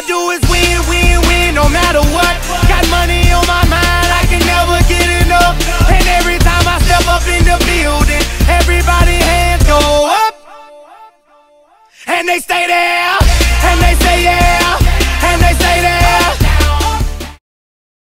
I do is win, win, win, no matter what. Got money on my mind, I can never get enough. And every time I step up in the building, everybody hands go up, and they stay there.